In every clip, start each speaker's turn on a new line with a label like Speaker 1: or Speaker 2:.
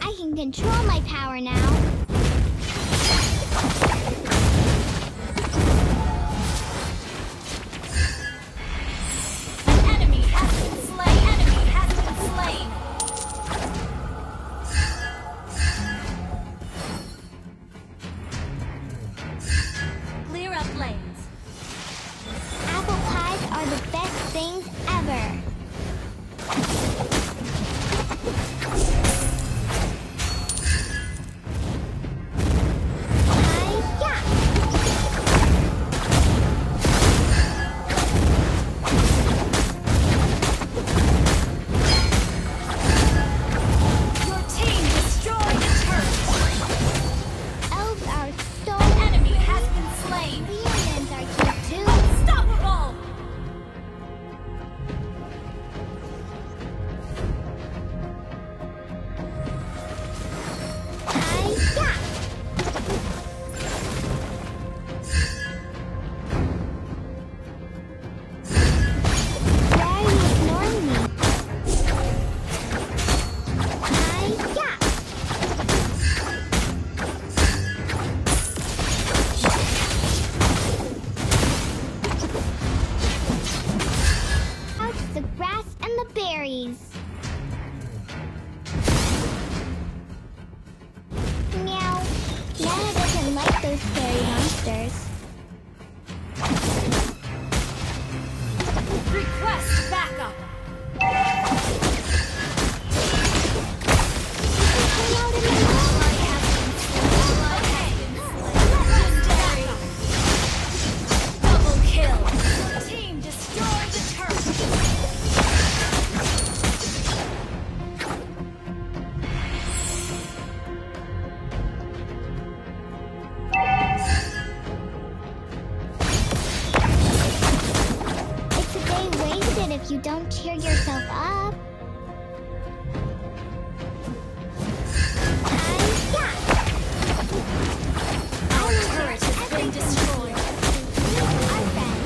Speaker 1: I can control my power now. Apple pies are the best things ever. Meow. Nana doesn't like those scary monsters.
Speaker 2: Request backup. Double kill. Team destroy the turret.
Speaker 1: If you don't cheer yourself up.
Speaker 2: Our turret has been destroyed.
Speaker 1: Our friends.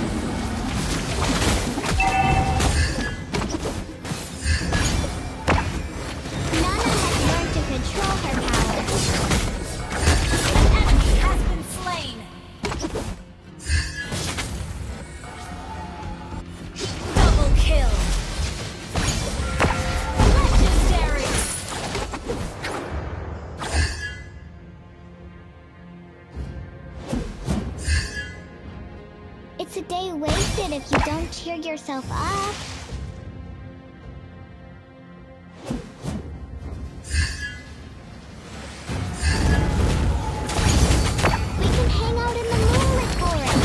Speaker 1: Nana has learned to control her power.
Speaker 2: An enemy has been slain. Kill. Legendary.
Speaker 1: It's a day wasted if you don't cheer yourself up. We can hang out in the moonlit forest.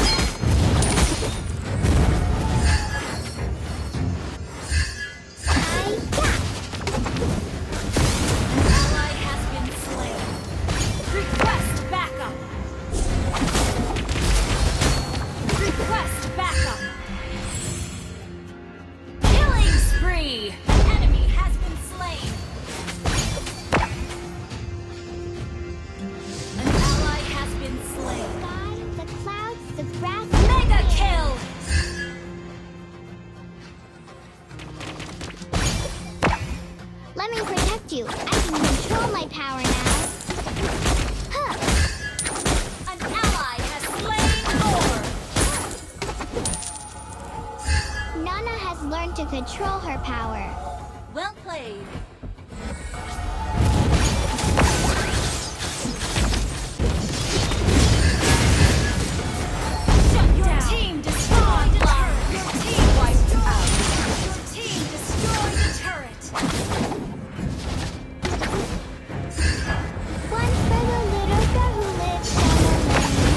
Speaker 1: Let me protect you. I can control my power now. Huh.
Speaker 2: An ally has slain Orb.
Speaker 1: Nana has learned to control her power.
Speaker 2: Well played. Your team destroyed the turret. Your team wiped out. Your team destroyed the turret.
Speaker 1: One for the little girl who lives on the lane.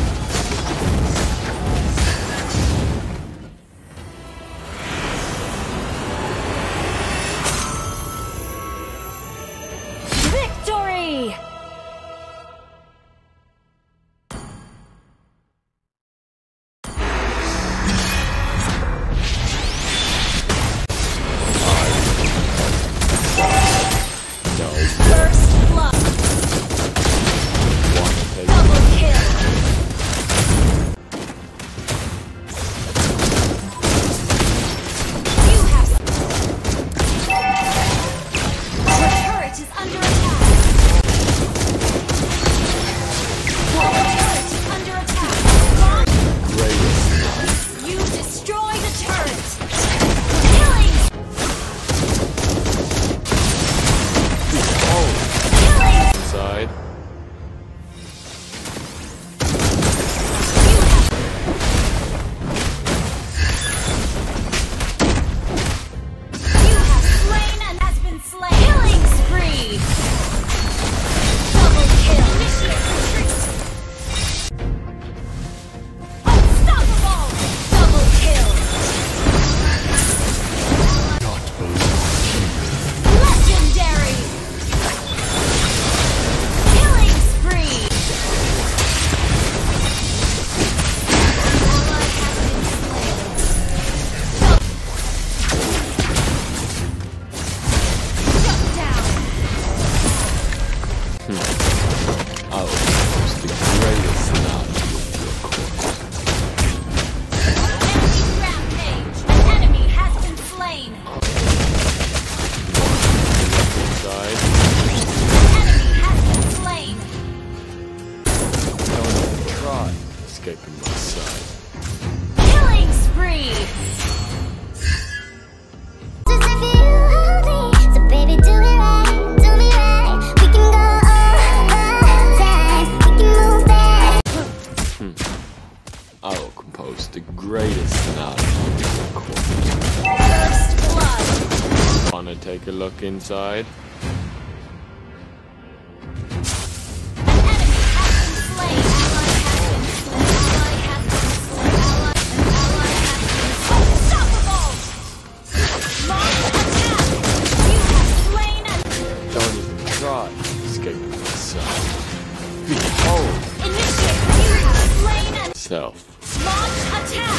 Speaker 3: Oh, it's the greatest finale of your course.
Speaker 2: Enemy rampage! An enemy has been slain!
Speaker 3: Inside.
Speaker 2: Enemy has been slain!
Speaker 3: Don't even try escaping my sight.
Speaker 2: Killing spree!
Speaker 1: Just if you hold me, so baby do it right, do me right. We can go all the time, we can move fast.
Speaker 3: I will compose the greatest finale of your course.
Speaker 2: First blood!
Speaker 3: Wanna take a look inside?
Speaker 2: An enemy has been slain! Ally has been slain! Ally has been slain! Unstoppable! Launch attack! You have slain an...
Speaker 3: Don't even try escaping my sight. Behold
Speaker 2: Initiate! You have slain an...
Speaker 3: self.
Speaker 2: Launch attack!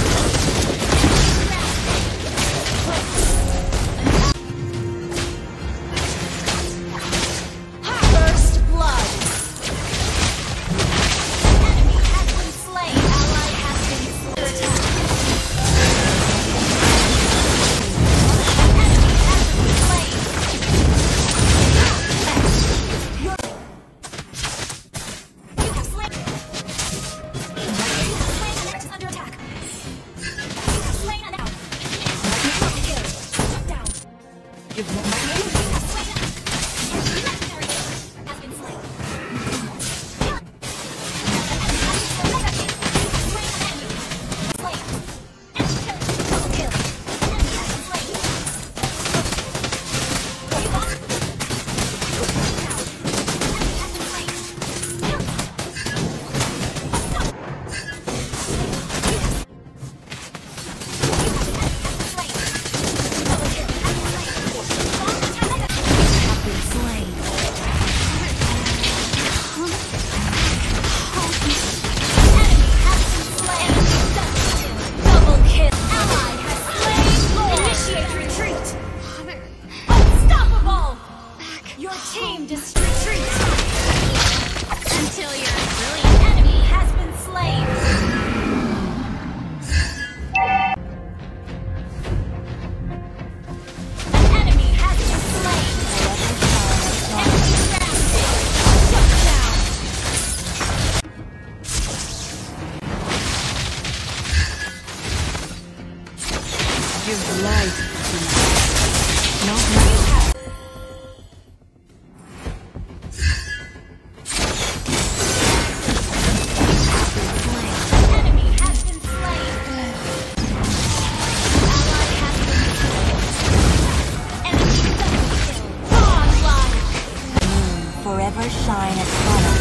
Speaker 2: First blood! Enemy has been slain! Ally has been slain! Enemy has been slain! You have slain! Under attack! Slain an out! Kill! Down! You have slain an legendary kill has been slain! Slain an enemy! Slain! Enemy kill! Double kill! Enemy has been slain! You lost! Down! Enemy has been slain! Your team just retreat! Until your brilliant enemy has been slain! An enemy has been slain! Enemy rampage! Shut down!
Speaker 4: Give life to me. Not
Speaker 2: You have enemy has been slain! Ally has been slain! Enemy double kill! Godlike!
Speaker 4: forever shine at Hanukkah.